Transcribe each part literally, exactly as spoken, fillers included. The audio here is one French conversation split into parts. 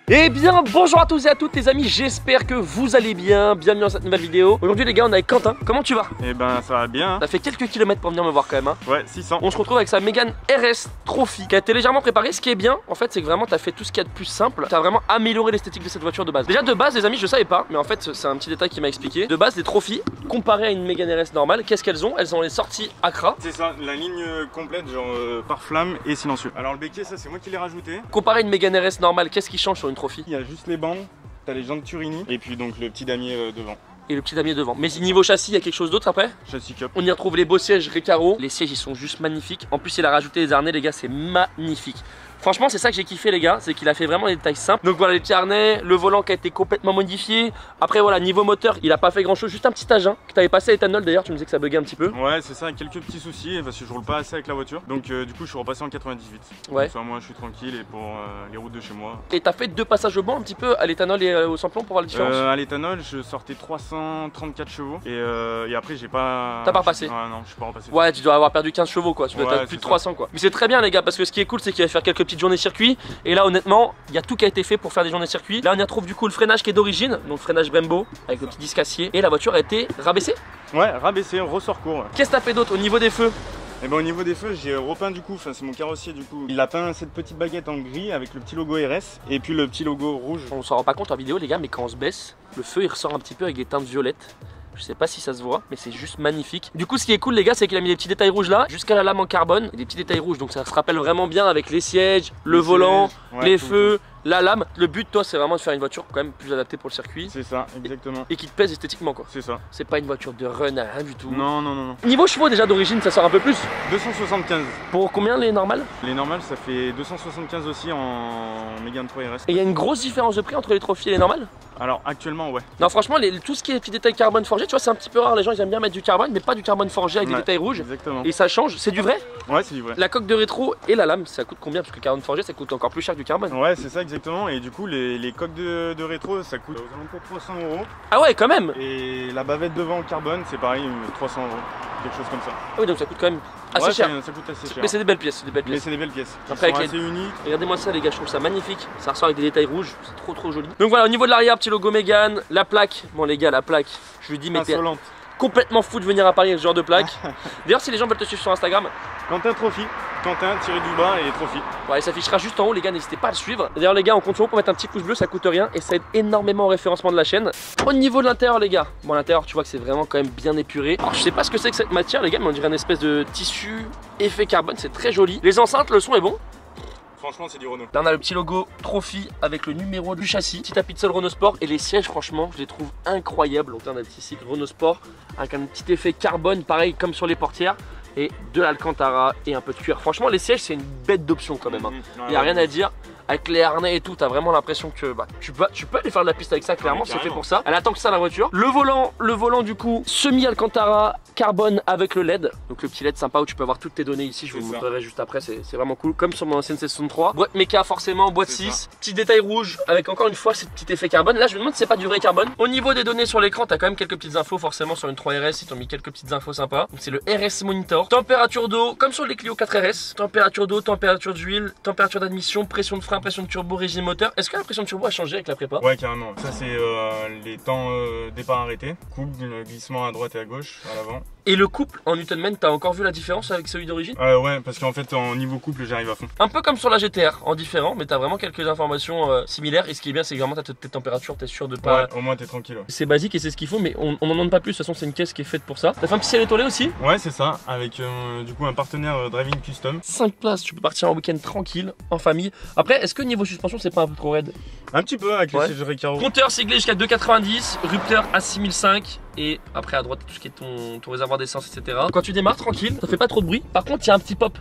Eh bien bonjour à tous et à toutes les amis, j'espère que vous allez bien, bienvenue dans cette nouvelle vidéo. Aujourd'hui les gars on est avec Quentin, comment tu vas? Eh ben ça va bien. T'as fait quelques kilomètres pour venir me voir quand même hein. Ouais, six cents. On se retrouve avec sa Mégane R S Trophy qui a été légèrement préparée. Ce qui est bien en fait c'est que vraiment t'as fait tout ce qu'il y a de plus simple. T'as vraiment amélioré l'esthétique de cette voiture de base. Déjà de base les amis je savais pas, mais en fait c'est un petit détail qui m'a expliqué. De base les Trophy comparé à une Mégane R S normale, qu'est-ce qu'elles ont? Elles ont les sorties Accra. C'est ça, la ligne complète genre euh, par flamme et silencieux. Alors le béquet ça c'est moi qui l'ai rajouté. Comparé à une Mégane R S normale, qu'est-ce qui change sur une Trophy? Il y a juste les bandes, t'as les jantes Turini et puis donc le petit damier euh, devant. Et le petit damier devant. Mais niveau châssis, il y a quelque chose d'autre après? Châssis cup. On y retrouve les beaux sièges Recaro. Les sièges ils sont juste magnifiques. En plus il a rajouté les harnais les gars, c'est magnifique. Franchement c'est ça que j'ai kiffé les gars, c'est qu'il a fait vraiment des détails simples. Donc voilà les petits harnais, le volant qui a été complètement modifié. Après voilà niveau moteur il a pas fait grand chose, juste un petit agent que t'avais passé à l'éthanol d'ailleurs, tu me disais que ça buguait un petit peu. Ouais c'est ça, quelques petits soucis parce que je roule pas assez avec la voiture. Donc euh, du coup je suis repassé en quatre-vingt-dix-huit. Ouais. Comme ça moi je suis tranquille et pour euh, les routes de chez moi. Et t'as fait deux passages au banc un petit peu à l'éthanol et au sans-plomb pour voir la différence? euh, À l'éthanol je sortais trois cent trente-quatre chevaux et, euh, et après j'ai pas... T'as pas repassé? Ouais non je suis pas repassé. Ouais tu dois avoir perdu quinze chevaux quoi, tu dois Ouais, être plus de ça. trois cents quoi. Mais c'est très bien les gars parce que ce qui est cool c'est qu'il va faire quelques petites journées circuit. Et là honnêtement il y a tout qui a été fait pour faire des journées circuit. Là on y retrouve du coup le freinage qui est d'origine, donc freinage Brembo avec le petit disque acier. Et la voiture a été rabaissée. Ouais rabaissé, ressort court. Ouais. Qu'est-ce que t'as fait d'autre au niveau des feux? Et ben au niveau des feux, j'ai repeint du coup, enfin c'est mon carrossier du coup. Il a peint cette petite baguette en gris avec le petit logo R S et puis le petit logo rouge. On s'en rend pas compte en vidéo les gars, mais quand on se baisse, le feu il ressort un petit peu avec des teintes violettes. Je sais pas si ça se voit, mais c'est juste magnifique. Du coup, ce qui est cool, les gars, c'est qu'il a mis des petits détails rouges là, jusqu'à la lame en carbone, et des petits détails rouges. Donc ça se rappelle vraiment bien avec les sièges, le Les volant, sièges, ouais, les tout, feux, la lame. Le but, toi, c'est vraiment de faire une voiture quand même plus adaptée pour le circuit. C'est ça, exactement. Et qui te plaise esthétiquement, quoi. C'est ça. C'est pas une voiture de run à rien du tout. Non, non, non, non. Niveau chevaux, déjà d'origine, ça sort un peu plus. deux cent soixante-quinze. Pour combien les normales? Les normales, ça fait deux cent soixante-quinze aussi en Mégane trois R S. Et il y a une grosse différence de prix entre les trophies et les normales? Alors actuellement, ouais. Non, franchement, les, tout ce qui est petits détails carbone forgé, tu vois, c'est un petit peu rare. Les gens ils aiment bien mettre du carbone, mais pas du carbone forgé avec Ouais, des détails rouges. Exactement. Et ça change, c'est du vrai? Ouais, c'est du vrai. La coque de rétro et la lame, ça coûte combien? Parce que le carbone forgé, ça coûte encore plus cher que du carbone. Ouais, c'est ça exactement. Et du coup, les, les coques de, de rétro, ça coûte aux alentours de trois cents euros. Ah ouais, quand même. Et la bavette devant en carbone, c'est pareil, trois cents euros. Quelque chose comme ça. Ah oui, donc ça coûte quand même assez ouais, cher. Ça, ça coûte assez cher. Mais c'est des belles pièces, c'est des belles Mais pièces. c'est des belles pièces. Ils Après, sont avec assez uniques. Regardez-moi ça les gars, je trouve ça magnifique. Ça ressort avec des détails rouges, c'est trop trop joli. Donc voilà, au niveau de l'arrière, petit logo Mégane, la plaque. Bon les gars, la plaque, je lui dis mais t'es Insolente. complètement fou de venir à Paris avec ce genre de plaque. D'ailleurs si les gens veulent te suivre sur Instagram, Quentin Trophy. Quentin tiré du bas et Trophy. ouais, il s'affichera juste en haut les gars, n'hésitez pas à le suivre. D'ailleurs les gars, on compte sur vous pour mettre un petit pouce bleu, ça coûte rien et ça aide énormément au référencement de la chaîne. Au niveau de l'intérieur les gars, bon l'intérieur tu vois que c'est vraiment quand même bien épuré. Alors je sais pas ce que c'est que cette matière les gars, mais on dirait une espèce de tissu effet carbone, c'est très joli. Les enceintes, le son est bon. Franchement, c'est du Renault. Là on a le petit logo Trophy avec le numéro du châssis, petit tapis de sol Renault Sport et les sièges franchement je les trouve incroyables. Donc là on a le petit cycle Renault Sport avec un petit effet carbone pareil comme sur les portières et de l'Alcantara et un peu de cuir. Franchement les sièges c'est une bête d'option quand même hein. Mmh, Il n'y a rien à dire. Avec les harnais et tout, t'as vraiment l'impression que bah, tu, peux, tu peux aller faire de la piste avec ça, clairement, c'est fait pour ça. Elle attend que ça la voiture. Le volant, le volant du coup, semi-Alcantara, carbone avec le L E D. Donc le petit L E D sympa où tu peux avoir toutes tes données ici, je vous le montrerai juste après, c'est vraiment cool. Comme sur mon ancienne C soixante-trois. Boîte méca forcément, boîte six. Petit détail rouge avec encore une fois ce petit effet carbone. Là je me demande si c'est pas du vrai carbone. Au niveau des données sur l'écran, t'as quand même quelques petites infos forcément sur une trois R S, ils t'ont mis quelques petites infos sympas. C'est le R S Monitor. Température d'eau, comme sur les Clio quatre R S. Température d'eau, température d'huile, température d'admission, pression de frein, pression de turbo, régime moteur. Est-ce que la pression de turbo a changé avec la prépa? Ouais, carrément. Ça, c'est euh, les temps euh, départ arrêté. Couple, glissement à droite et à gauche, à l'avant. Et le couple en Newtonmen, t'as encore vu la différence avec celui d'origine? euh, Ouais, parce qu'en fait, en niveau couple, j'arrive à fond. Un peu comme sur la G T R, en différent, mais t'as vraiment quelques informations euh, similaires. Et ce qui est bien, c'est que vraiment t'as tes températures, t'es sûr de pas. Ouais, au moins t'es tranquille. Ouais, c'est basique et c'est ce qu'il faut, mais on n'en demande pas plus. De toute façon, c'est une caisse qui est faite pour ça. T'as fait un petit ciel étoilé aussi? ouais c'est ça. Avec euh, du coup un partenaire euh, Driving Custom. cinq places, tu peux partir en week-end tranquille, en famille. Après, est-ce que niveau suspension, c'est pas un peu trop raide? Un petit peu avec Ouais. les sièges Recaro. Compteur siglé jusqu'à deux quatre-vingt-dix, rupteur à six mille cinq et après à droite tout ce qui est ton, ton réservoir d'essence, et cetera. Quand tu démarres tranquille, ça fait pas trop de bruit. Par contre, il y a un petit pop.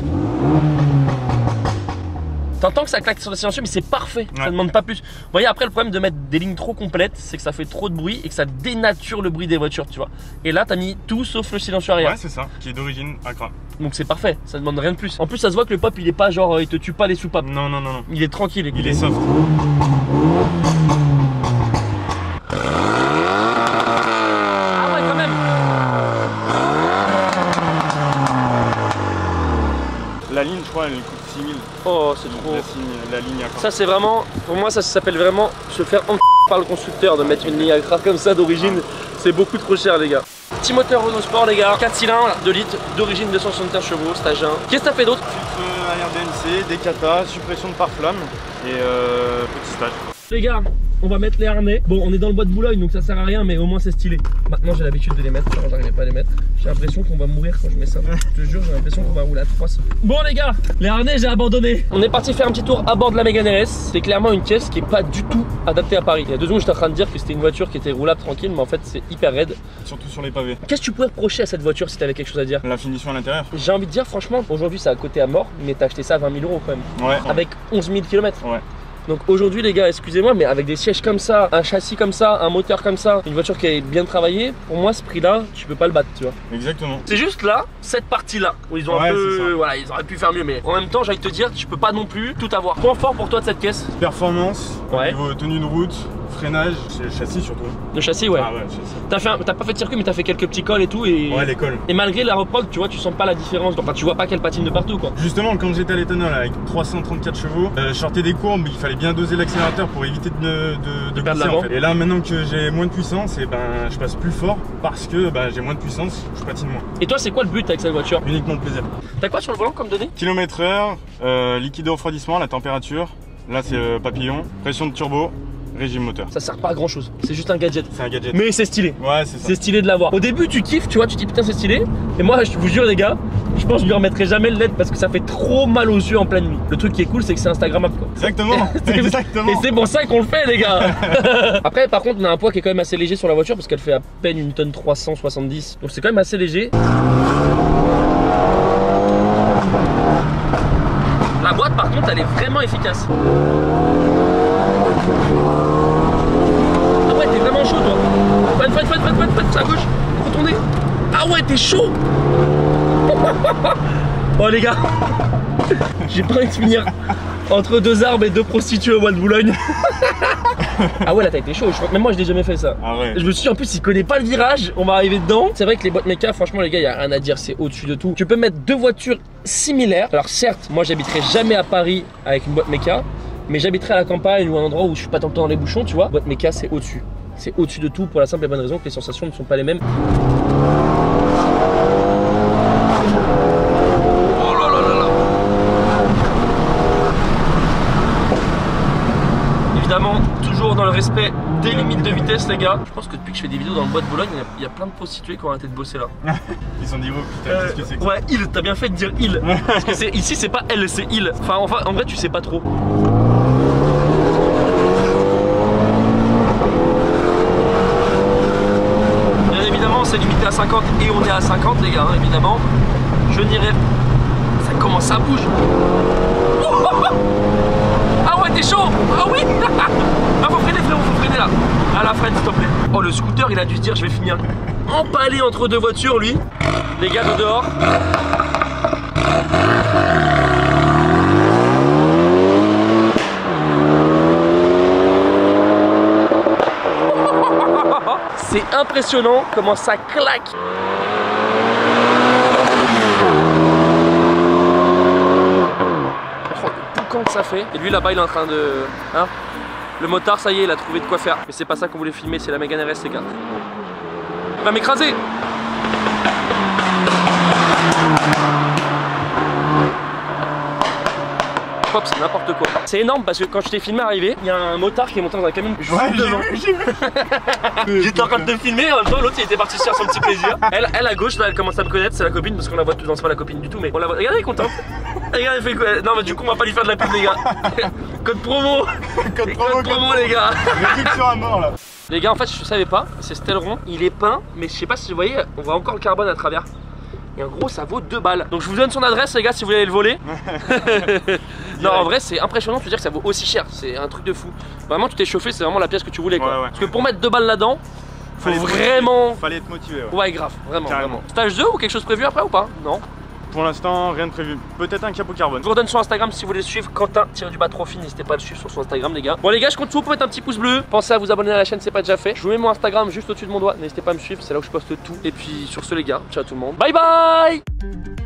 T'entends que ça claque sur le silencieux, mais c'est parfait, ouais. Ça demande pas plus. Vous voyez, après le problème de mettre des lignes trop complètes, c'est que ça fait trop de bruit et que ça dénature le bruit des voitures, tu vois. Et là, t'as mis tout sauf le silencieux arrière. Ouais, c'est ça, qui est d'origine Accra. Donc c'est parfait, ça demande rien de plus. En plus, ça se voit que le pop, il est pas genre, il te tue pas les soupapes. Non, non, non, non. Il est tranquille. Il est soft. Ah ouais, quand même. La ligne, je crois, elle coûte six mille. Oh, c'est trop. La, signe, la ligne Accra. Ça, c'est vraiment, pour moi, ça s'appelle vraiment se faire en par le constructeur de mettre une ligne Accra comme ça d'origine. C'est beaucoup trop cher, les gars. Petit moteur Renault Sport, les gars. quatre cylindres, deux litres, d'origine deux cent soixante-quinze chevaux, stage un. Qu'est-ce que t'as fait d'autre? Filtre à air D N C, des kata, suppression de pare-flamme et euh, petit stage. Les gars, on va mettre les harnais. Bon, on est dans le bois de Boulogne donc ça sert à rien, mais au moins c'est stylé. Maintenant j'ai l'habitude de les mettre, avant j'arrivais pas à les mettre. J'ai l'impression qu'on va mourir quand je mets ça. Je te jure, j'ai l'impression qu'on va rouler à trois cents. Bon les gars, les harnais j'ai abandonné. On est parti faire un petit tour à bord de la Mégane R S. C'est clairement une caisse qui est pas du tout adaptée à Paris. Il y a deux secondes j'étais en train de dire que c'était une voiture qui était roulable tranquille, mais en fait c'est hyper raide. Surtout sur les pavés. Qu'est-ce que tu pourrais reprocher à cette voiture si t'avais quelque chose à dire? La finition à l'intérieur. J'ai envie de dire franchement, aujourd'hui ça a coté à mort, mais t'as acheté ça à vingt mille euros quand même. Ouais. Avec onze mille kilomètres. Ouais. Donc aujourd'hui les gars, excusez-moi, mais avec des sièges comme ça, un châssis comme ça, un moteur comme ça, une voiture qui est bien travaillée, pour moi ce prix là, tu peux pas le battre, tu vois. Exactement. C'est juste là, cette partie là, où ils ont ouais, un peu, voilà, ils auraient pu faire mieux, mais en même temps j'ai envie de te dire, tu peux pas non plus tout avoir. Point fort pour toi de cette caisse? Performance, ouais. Niveau tenue de route, freinage, c'est le châssis surtout. Le châssis, ouais. Ah ouais, châssis. T'as fait un... t'as pas fait de circuit, mais t'as fait quelques petits cols et tout et. Ouais, les cols. Et malgré la reprod, tu vois, tu sens pas la différence. Enfin, tu vois pas qu'elle patine de partout, quoi. Justement, quand j'étais à l'éthanol avec trois cent trente-quatre chevaux, euh, je sortais des courbes, il fallait bien doser l'accélérateur pour éviter de, de, de, de perdre glisser, l'avant. en fait. Et là, maintenant que j'ai moins de puissance, et ben, je passe plus fort parce que ben, j'ai moins de puissance, je patine moins. Et toi, c'est quoi le but avec cette voiture? Uniquement le plaisir. T'as quoi sur le volant comme données? Kilomètre heure, euh, liquide de refroidissement, la température. Là, c'est euh, papillon, pression de turbo. Régime moteur. Ça sert pas à grand chose, c'est juste un gadget. C'est un gadget. Mais c'est stylé. Ouais, c'est ça. C'est stylé de l'avoir. Au début, tu kiffes, tu vois, tu te dis putain, c'est stylé. Et moi, je vous jure, les gars, je pense que je lui remettrai jamais le L E D parce que ça fait trop mal aux yeux en pleine nuit. Le truc qui est cool, c'est que c'est Instagrammable, quoi. Exactement. Exactement. Et c'est pour ça qu'on le fait, les gars. Après, par contre, on a un poids qui est quand même assez léger sur la voiture parce qu'elle fait à peine une tonne trois cent soixante-dix. Donc c'est quand même assez léger. La boîte, par contre, elle est vraiment efficace. Ah ouais, t'es vraiment chaud, toi. Fan, fan, fan, fan, fan, fan, à gauche. Retournez. Ah ouais, t'es chaud. Oh les gars, j'ai pas envie de finir entre deux arbres et deux prostituées au bois de Boulogne. Ah ouais, là t'as été chaud, même moi je l'ai jamais fait ça. Ah ouais. Je me suis dit en plus il connaît pas le virage, on va arriver dedans. C'est vrai que les boîtes méca, franchement les gars, y a rien à dire, c'est au-dessus de tout. Tu peux mettre deux voitures similaires. Alors certes, moi j'habiterai jamais à Paris avec une boîte méca, mais j'habiterai à la campagne ou un endroit où je suis pas tout le temps dans les bouchons, tu vois. Boîte méca c'est au-dessus. C'est au-dessus de tout pour la simple et bonne raison que les sensations ne sont pas les mêmes. Évidemment, toujours dans le respect des limites de vitesse, les gars. Je pense que depuis que je fais des vidéos dans le bois de Boulogne, il y a, il y a plein de prostituées qui ont arrêté de bosser là. Ils sont dit, oh putain, euh, qu'est-ce que c'est que ouais, il, t'as bien fait de dire il. Parce que c'est ici, c'est pas elle, c'est il. Enfin, enfin, en vrai, tu sais pas trop. Bien évidemment, c'est limité à cinquante et on est à cinquante, les gars, hein, évidemment. Je dirais. Ça commence à bouger. Ah ouais, t'es chaud. Ah oui. Ah, faut freiner, frérot, faut freiner là. Ah, la freine, s'il te plaît. Oh, le scooter, il a dû se dire, je vais finir empalé entre deux voitures, lui. Les gars de dehors. C'est impressionnant comment ça claque. Que ça fait. Et lui là-bas il est en train de... Hein, le motard ça y est il a trouvé de quoi faire. Mais c'est pas ça qu'on voulait filmer, c'est la Mégane R S les gars. Il va m'écraser. Hop, c'est n'importe quoi. C'est énorme parce que quand je t'ai filmé arriver, il y a un motard qui est monté dans un camion. Je ouais, devant. J'étais en train de te filmer, en même temps l'autre il était parti se faire son petit plaisir. Elle, elle à gauche là elle commence à me connaître, c'est la copine parce qu'on la voit tout dans, c'est pas la copine du tout mais on la voit. Regardez elle est contente. Regarde, elle fait quoi? Non, mais du coup, on va pas lui faire de la pub, les gars. Code promo. Code promo, code promo, les gars. Réduction à mort, là. Les gars, en fait, je savais pas, c'est ce aileron, il est peint, mais je sais pas si vous voyez, on voit encore le carbone à travers. Et en gros, ça vaut deux balles. Donc, je vous donne son adresse, les gars, si vous voulez aller le voler. Non, en vrai, c'est impressionnant de te dire que ça vaut aussi cher. C'est un truc de fou. Vraiment, tu t'es chauffé, c'est vraiment la pièce que tu voulais, quoi. Ouais, ouais. Parce que pour mettre deux balles là-dedans, faut fallait vraiment. Être Fallait être motivé, ouais. Ouais, grave, vraiment, carrément. vraiment. Stage deux ou quelque chose prévu après ou pas? Non. Pour l'instant, rien de prévu. Peut-être un capot carbone. Je vous redonne son Instagram si vous voulez le suivre. Quentin du bas trop fine, n'hésitez pas à le suivre sur son Instagram, les gars. Bon, les gars, je compte sur vous pour mettre un petit pouce bleu. Pensez à vous abonner à la chaîne, c'est pas déjà fait. Je vous mets mon Instagram juste au-dessus de mon doigt. N'hésitez pas à me suivre, c'est là où je poste tout. Et puis sur ce, les gars, ciao tout le monde. Bye bye.